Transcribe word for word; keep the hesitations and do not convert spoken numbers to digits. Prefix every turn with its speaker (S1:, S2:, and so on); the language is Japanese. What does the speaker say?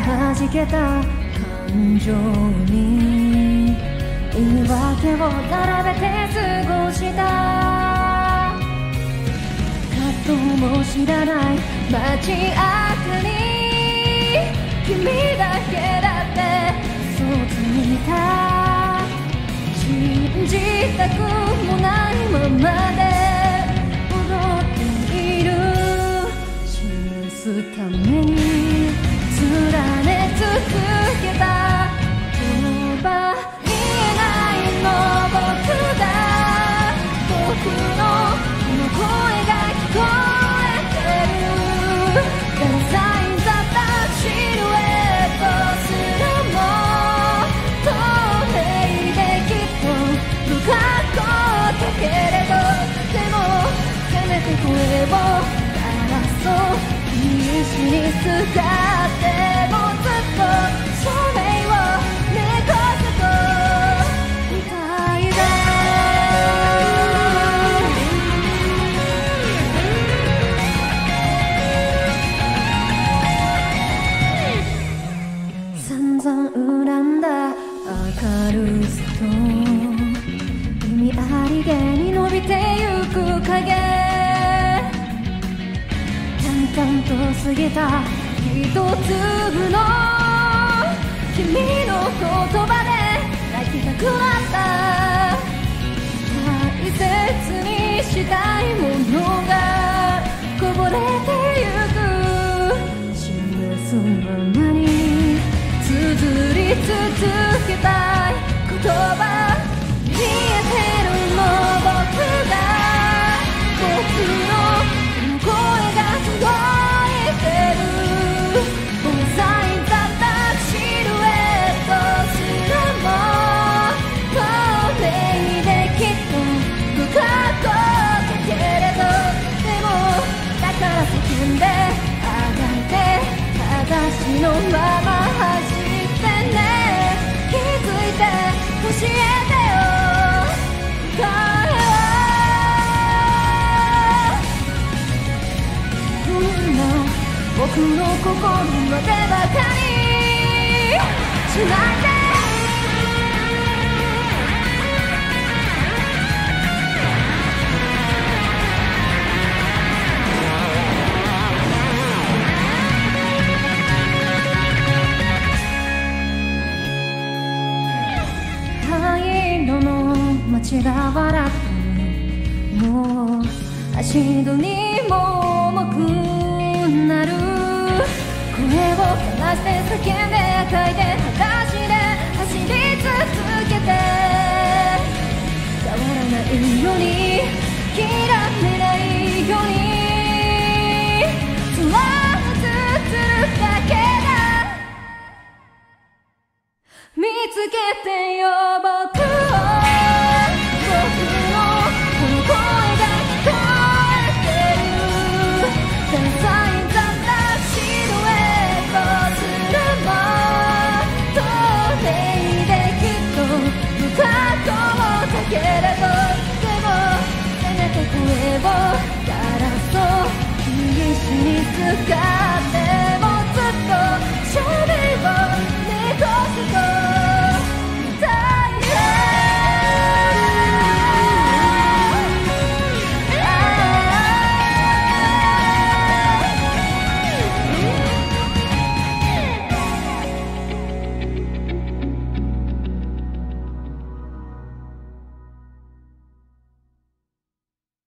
S1: 弾けた感情に言い訳を並べて過ごした葛藤も知らない街明に君だけだって嘘をついた信じたくもないままで踊っている示すために連ね続けた言葉見えないの僕が僕のこの声が聞こえてるデザインさったシルエットすらも透明できっと不格好だけれどでもせめて声を鳴らそう必死に使ってもずっと照明を猫背と歌いだ散々恨んだ明るさと意味ありげに伸びてゆく影淡々と過ぎた一粒の君の言葉で泣きたくなった大切にしたいものがこぼれてゆく示すままに綴り続けたい言葉見えてるの僕が僕の声が届いてるデザインだったシルエットすらも透明できっと不格好だけれどでもだから叫んであがいて裸足のまま走ってね気づいて教えてよ僕の心までバカにしないで灰色の街が笑ってもう足取りも重くなる声を枯らして叫んで赤いで裸足で走り続けて変わらないように諦めないように空を映るだけだ見つけてよ僕を僕のこの声が聞こえてるデザインだったシルエットすらも透明できっと不格好だけれどでもせめて声を鳴らそう必死に使ってもずっと照明を猫背と